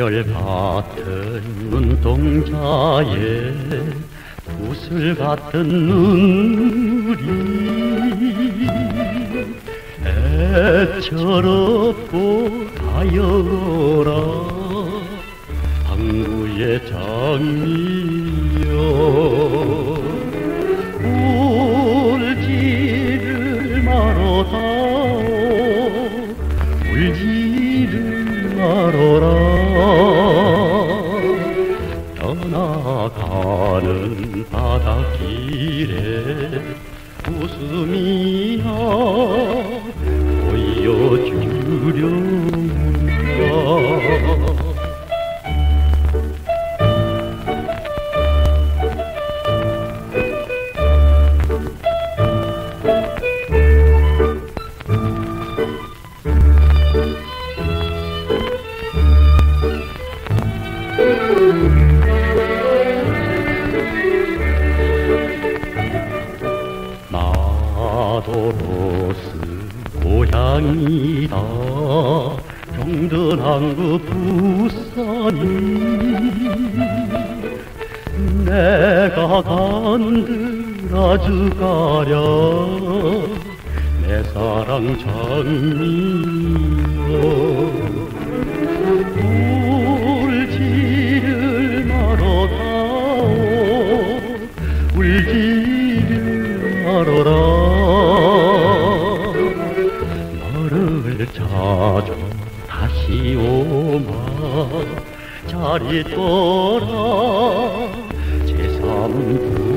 한결같은 눈동자에 붓을 같은 눈물이 애처롭고 가여라 항구의 장미여 울지를 말어다오 울지를 말어라 떠나가는 바닷길에 웃음이나 보여주려는가 나도 로스 고향이다 정든 그 부산이 내가 간들어주가랴 내 사랑 장미여 울지를 말어다오 울지를 말어라 너를 찾아 다시 오마 잘 있거라 제3부